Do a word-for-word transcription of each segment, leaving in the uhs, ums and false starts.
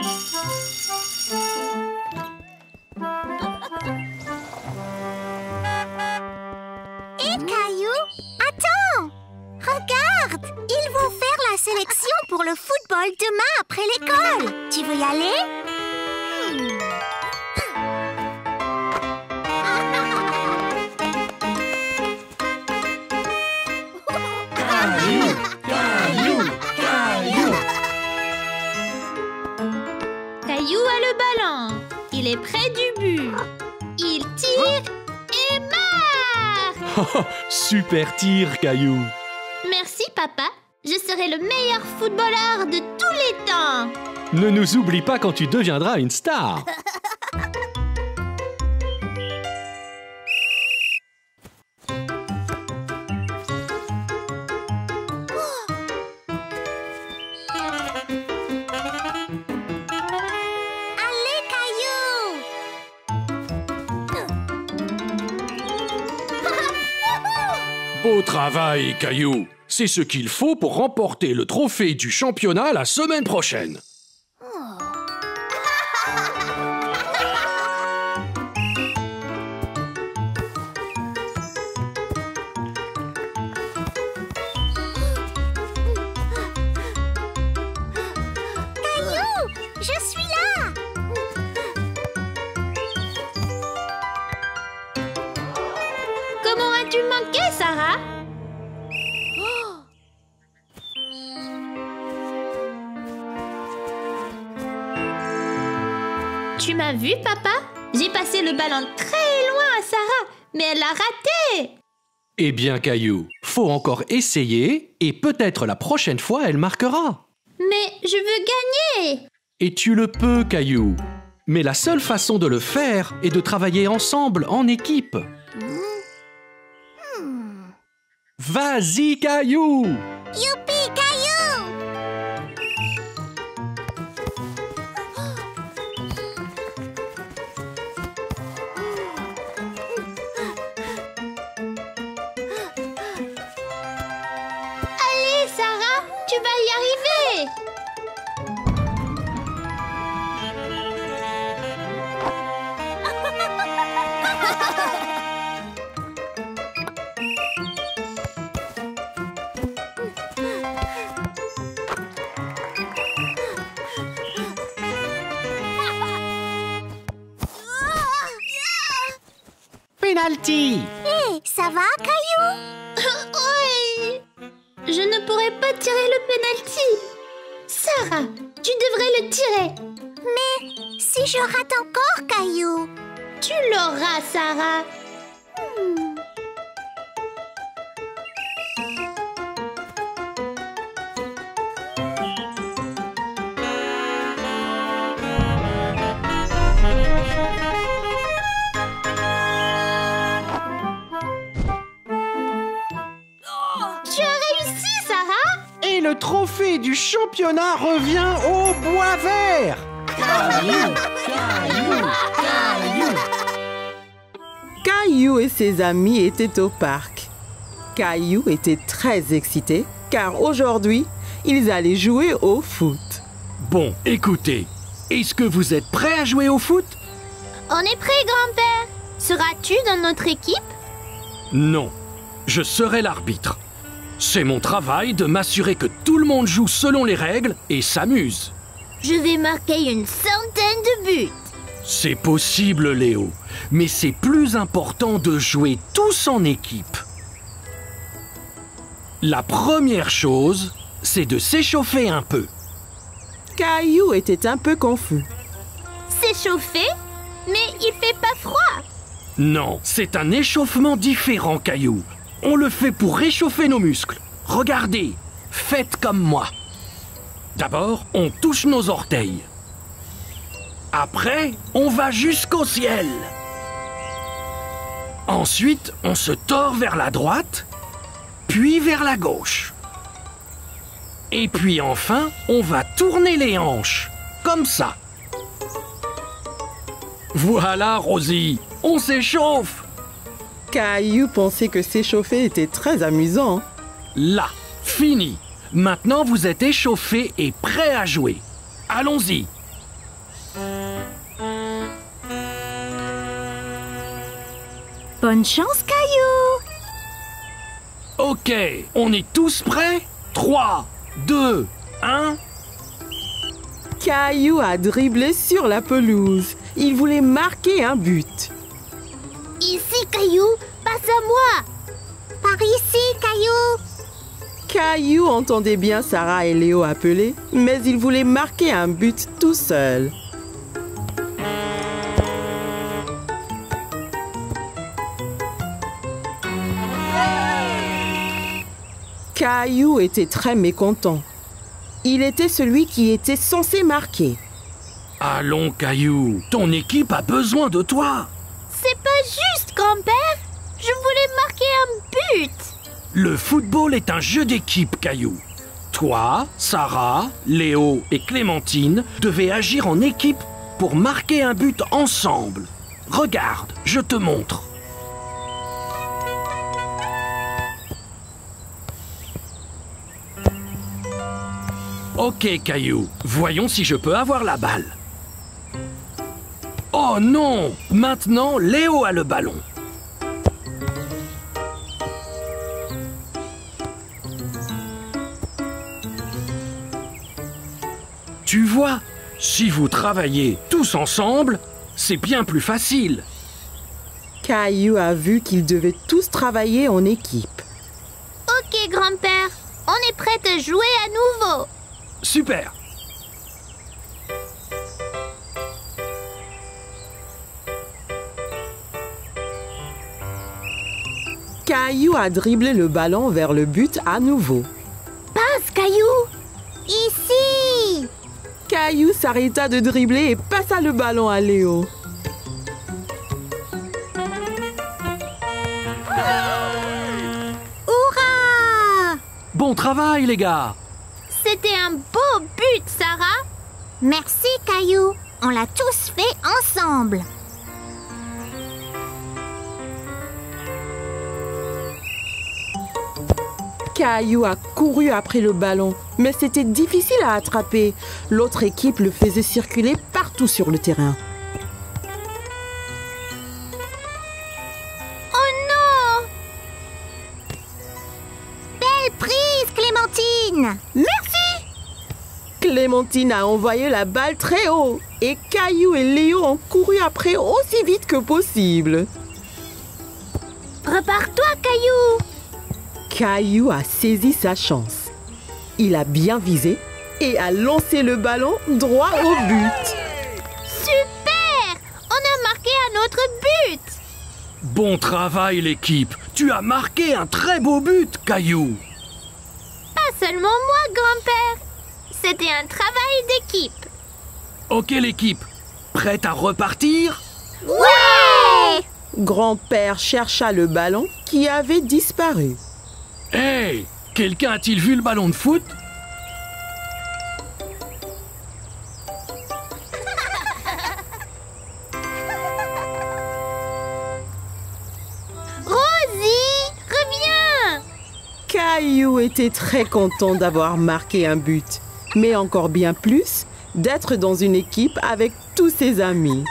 Hé, Caillou, attends! Regarde! Ils vont faire la sélection pour le football demain après l'école. Tu veux y aller? Hmm. Caillou, Caillou, Caillou. Caillou a le ballon. Il est près du but. Il tire et marque! Super tir, Caillou. Merci, papa. Je serai le meilleur footballeur de tous les temps. Ne nous oublie pas quand tu deviendras une star. Allez, Caillou! Beau travail, Caillou. C'est ce qu'il faut pour remporter le trophée du championnat la semaine prochaine. Caillou, je suis là! Comment as-tu manqué, Sarah? Tu m'as vu, papa? J'ai passé le ballon très loin à Sarah, mais elle l'a raté. Eh bien, Caillou, faut encore essayer et peut-être la prochaine fois, elle marquera. Mais je veux gagner. Et tu le peux, Caillou. Mais la seule façon de le faire est de travailler ensemble, en équipe. Vas-y, Caillou! Youpi, Caillou! Allez, Sarah, tu vas y arriver. Penalty! Hé, ça va, Caillou? Oui. Je ne pourrai pas tirer le penalty. Sarah, tu devrais le tirer. Mais si je rate encore, Caillou? Tu l'auras, Sarah. Tu as réussi, Sarah. Et le trophée du championnat revient au bois vert! Caillou, Caillou, Caillou. Caillou et ses amis étaient au parc. Caillou était très excité car aujourd'hui, ils allaient jouer au foot. Bon, écoutez, est-ce que vous êtes prêts à jouer au foot? On est prêt, grand-père. Seras-tu dans notre équipe? Non, je serai l'arbitre. C'est mon travail de m'assurer que tout le monde joue selon les règles et s'amuse. Je vais marquer une centaine de buts. C'est possible, Léo, mais c'est plus important de jouer tous en équipe. La première chose, c'est de s'échauffer un peu. Caillou était un peu confus. S'échauffer? Mais il fait pas froid. Non, c'est un échauffement différent, Caillou. On le fait pour réchauffer nos muscles. Regardez, faites comme moi. D'abord, on touche nos orteils. Après, on va jusqu'au ciel. Ensuite, on se tord vers la droite, puis vers la gauche. Et puis enfin, on va tourner les hanches, comme ça. Voilà, Rosie, on s'échauffe. Caillou pensait que s'échauffer était très amusant. Là, fini. Maintenant, vous êtes échauffés et prêts à jouer. Allons-y. Bonne chance, Caillou! Ok, on est tous prêts? trois, deux, un... Caillou a dribblé sur la pelouse. Il voulait marquer un but. Ici, Caillou! Passe à moi! Par ici, Caillou! Caillou entendait bien Sarah et Léo appeler, mais il voulait marquer un but tout seul. Caillou était très mécontent. Il était celui qui était censé marquer. Allons, Caillou, ton équipe a besoin de toi. C'est pas juste, grand-père. Je voulais marquer un but. Le football est un jeu d'équipe, Caillou. Toi, Sarah, Léo et Clémentine devaient agir en équipe pour marquer un but ensemble. Regarde, je te montre. Ok, Caillou, voyons si je peux avoir la balle. Oh non! Maintenant, Léo a le ballon. Tu vois, si vous travaillez tous ensemble, c'est bien plus facile. Caillou a vu qu'ils devaient tous travailler en équipe. Ok, grand-père. On est prêt à jouer à nouveau. Super! Caillou a dribblé le ballon vers le but à nouveau. Passe, Caillou! Ici! Caillou s'arrêta de dribbler et passa le ballon à Léo. Hurrah! Bon travail, les gars! C'était un beau but, Sarah. Merci, Caillou. On l'a tous fait ensemble. Caillou a couru après le ballon, mais c'était difficile à attraper. L'autre équipe le faisait circuler partout sur le terrain. Oh non! Belle prise, Clémentine! Merci! Clémentine a envoyé la balle très haut et Caillou et Léo ont couru après aussi vite que possible. Prépare-toi, Caillou! Caillou a saisi sa chance. Il a bien visé et a lancé le ballon droit au but. Super! On a marqué un autre but! Bon travail, l'équipe. Tu as marqué un très beau but, Caillou. Pas seulement moi, grand-père. C'était un travail d'équipe. Ok, l'équipe. Prête à repartir? Ouais! Grand-père chercha le ballon qui avait disparu. Hey! Quelqu'un a-t-il vu le ballon de foot? Rosie, reviens! Caillou était très content d'avoir marqué un but, mais encore bien plus d'être dans une équipe avec tous ses amis.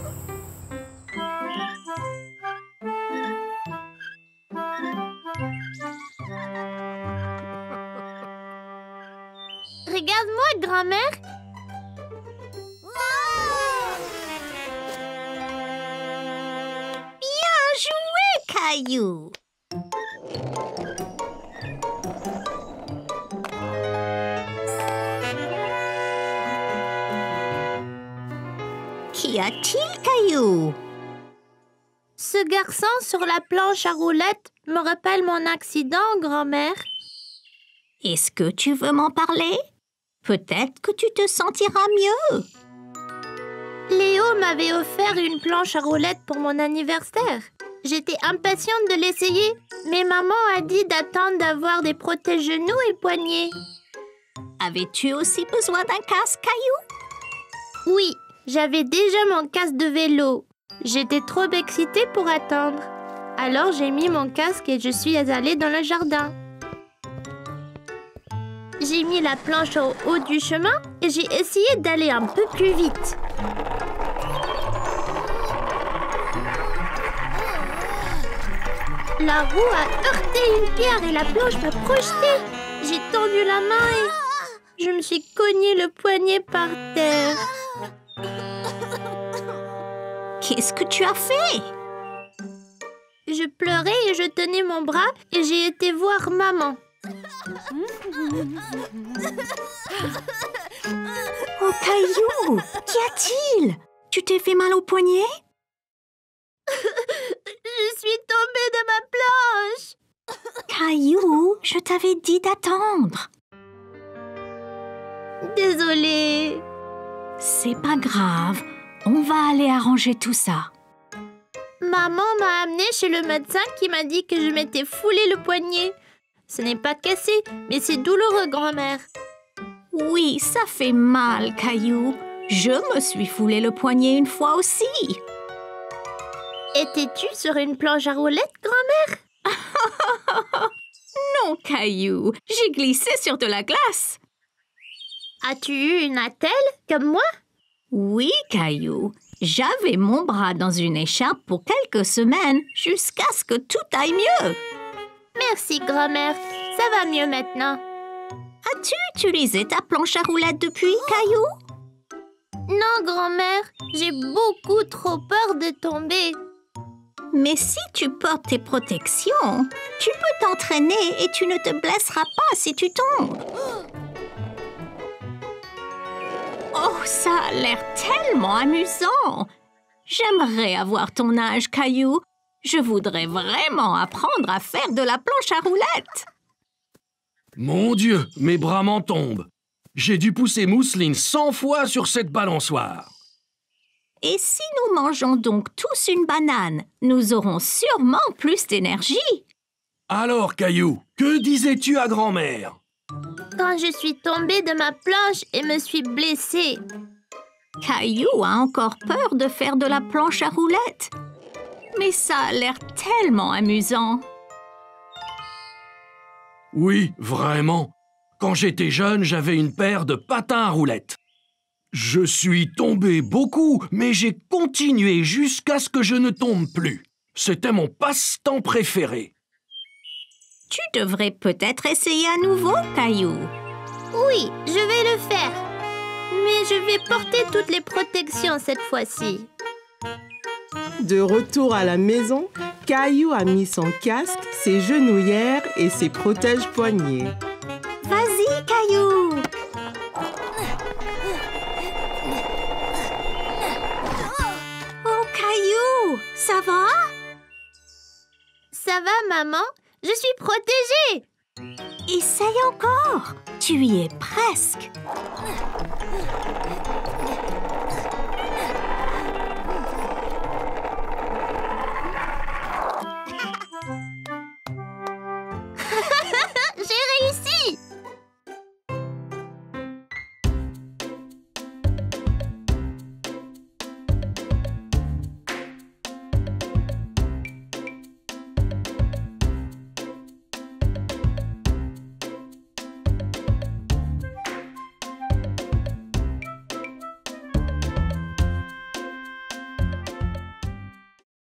Regarde-moi, grand-mère. Bien joué, Caillou! Qu'y a-t-il, Caillou? Ce garçon sur la planche à roulettes me rappelle mon accident, grand-mère. Est-ce que tu veux m'en parler? Peut-être que tu te sentiras mieux. Léo m'avait offert une planche à roulettes pour mon anniversaire. J'étais impatiente de l'essayer, mais maman a dit d'attendre d'avoir des protège-genoux et poignets. Avais-tu aussi besoin d'un casque, Caillou? Oui, j'avais déjà mon casque de vélo. J'étais trop excitée pour attendre. Alors j'ai mis mon casque et je suis allée dans le jardin. J'ai mis la planche au haut du chemin et j'ai essayé d'aller un peu plus vite. La roue a heurté une pierre et la planche m'a projetée. J'ai tendu la main et je me suis cogné le poignet par terre. Qu'est-ce que tu as fait? Je pleurais et je tenais mon bras et j'ai été voir maman. Oh, Caillou, qu'y a-t-il? Tu t'es fait mal au poignet? Je suis tombée de ma planche. Caillou, je t'avais dit d'attendre. Désolée. C'est pas grave, on va aller arranger tout ça. Maman m'a amenée chez le médecin qui m'a dit que je m'étais foulé le poignet. Ce n'est pas cassé, mais c'est douloureux, grand-mère. Oui, ça fait mal, Caillou. Je me suis foulé le poignet une fois aussi. Étais-tu sur une planche à roulettes, grand-mère? Non, Caillou, j'ai glissé sur de la glace. As-tu eu une attelle, comme moi? Oui, Caillou. J'avais mon bras dans une écharpe pour quelques semaines, jusqu'à ce que tout aille mieux. Merci, grand-mère. Ça va mieux maintenant. As-tu utilisé ta planche à roulettes depuis, Caillou? Non, grand-mère. J'ai beaucoup trop peur de tomber. Mais si tu portes tes protections, tu peux t'entraîner et tu ne te blesseras pas si tu tombes. Oh, ça a l'air tellement amusant! J'aimerais avoir ton âge, Caillou. Je voudrais vraiment apprendre à faire de la planche à roulettes. Mon Dieu, mes bras m'en tombent. J'ai dû pousser Mousseline cent fois sur cette balançoire. Et si nous mangeons donc tous une banane, nous aurons sûrement plus d'énergie. Alors, Caillou, que disais-tu à grand-mère? Quand je suis tombée de ma planche et me suis blessée. Caillou a encore peur de faire de la planche à roulettes. Mais ça a l'air tellement amusant. Oui, vraiment. Quand j'étais jeune, j'avais une paire de patins à roulettes. Je suis tombé beaucoup, mais j'ai continué jusqu'à ce que je ne tombe plus. C'était mon passe-temps préféré. Tu devrais peut-être essayer à nouveau, Caillou. Oui, je vais le faire. Mais je vais porter toutes les protections cette fois-ci. De retour à la maison, Caillou a mis son casque, ses genouillères et ses protège-poignets. Vas-y, Caillou! Oh, Caillou, ça va? Ça va, maman? Je suis protégée! Essaye encore! Tu y es presque!